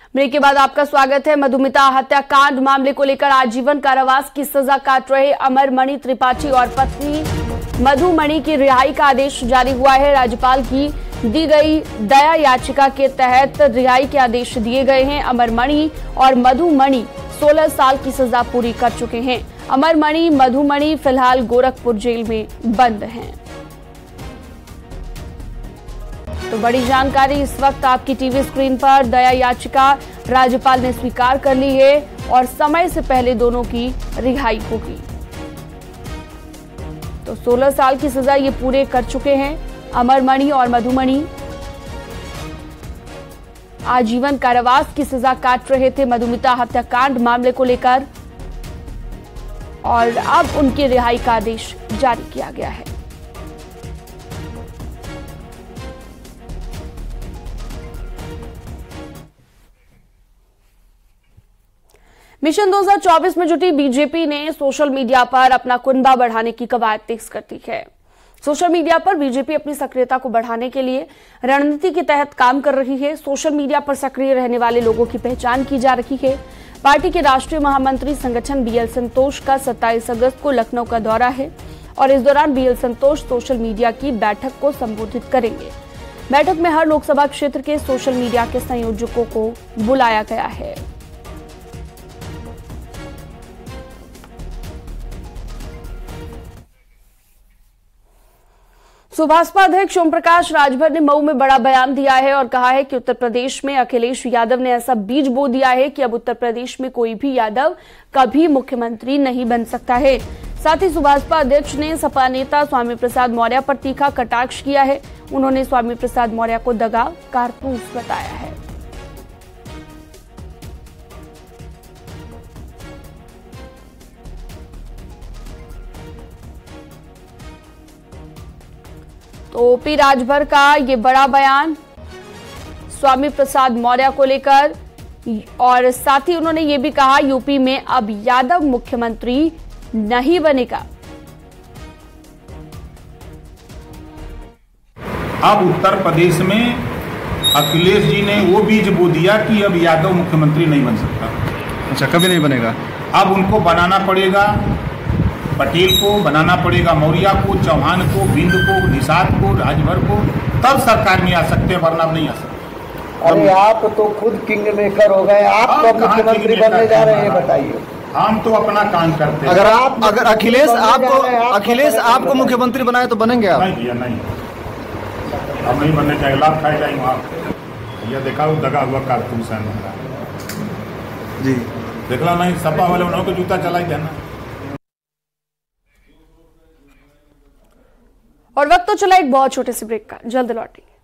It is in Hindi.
ब्रेक के बाद आपका स्वागत है। मधुमिता हत्याकांड मामले को लेकर आजीवन कारावास की सजा काट रहे अमरमणि त्रिपाठी और पत्नी मधुमणि की रिहाई का आदेश जारी हुआ है। राज्यपाल की दी गई दया याचिका के तहत रिहाई के आदेश दिए गए हैं। अमरमणि और मधुमणि 16 साल की सजा पूरी कर चुके हैं। अमरमणि मधुमणि फिलहाल गोरखपुर जेल में बंद हैं। तो बड़ी जानकारी इस वक्त आपकी टीवी स्क्रीन पर। दया याचिका राज्यपाल ने स्वीकार कर ली है और समय से पहले दोनों की रिहाई होगी। तो 16 साल की सजा ये पूरे कर चुके हैं अमरमणि और मधुमणि। आजीवन कारावास की सजा काट रहे थे मधुमिता हत्याकांड मामले को लेकर और अब उनकी रिहाई का आदेश जारी किया गया है। मिशन 2024 में जुटी बीजेपी ने सोशल मीडिया पर अपना कुनबा बढ़ाने की कवायद तेज कर दी है। सोशल मीडिया पर बीजेपी अपनी सक्रियता को बढ़ाने के लिए रणनीति के तहत काम कर रही है। सोशल मीडिया पर सक्रिय रहने वाले लोगों की पहचान की जा रही है। पार्टी के राष्ट्रीय महामंत्री संगठन बीएल संतोष का 27 अगस्त को लखनऊ का दौरा है और इस दौरान बीएल संतोष सोशल मीडिया की बैठक को संबोधित करेंगे। बैठक में हर लोकसभा क्षेत्र के सोशल मीडिया के संयोजकों को बुलाया गया है। भाजपा अध्यक्ष ओम प्रकाश राजभर ने मऊ में बड़ा बयान दिया है और कहा है कि उत्तर प्रदेश में अखिलेश यादव ने ऐसा बीज बो दिया है कि अब उत्तर प्रदेश में कोई भी यादव कभी मुख्यमंत्री नहीं बन सकता है। साथ ही भाजपा अध्यक्ष ने सपा नेता स्वामी प्रसाद मौर्य पर तीखा कटाक्ष किया है। उन्होंने स्वामी प्रसाद मौर्य को दगा कारतूस बताया है। तो ओपी राजभर का ये बड़ा बयान स्वामी प्रसाद मौर्य को लेकर और साथ ही उन्होंने ये भी कहा यूपी में अब यादव मुख्यमंत्री नहीं बनेगा। अब उत्तर प्रदेश में अखिलेश जी ने वो बीज बो दिया कि अब यादव मुख्यमंत्री नहीं बन सकता। अच्छा, कभी नहीं बनेगा। अब उनको बनाना पड़ेगा, पटेल को बनाना पड़ेगा, मौर्य को, चौहान को, बिंद को, निषाद को, राजभर को, तब सरकार में आ सकते हैं, वरना नहीं आ सकते। अरे आप तो खुद किंग मेकर हो गए, आप तो मुख्यमंत्री बनने जा रहे हैं, बताइए। हम तो अपना काम करते हैं। अगर अखिलेश आपको मुख्यमंत्री बनाए तो बनेंगे आप? नहीं भैया, नहीं, हम नहीं बनने चाहिए। लाभ खाए जाएंगे वहाँ भैया। देखा वो दगा हुआ कारतूस है जी, देखला नहीं, सपा वाले उन्होंने को जूता चला ही देना। और वक्त तो चला एक बहुत छोटे से ब्रेक का, जल्द लौटेंगे।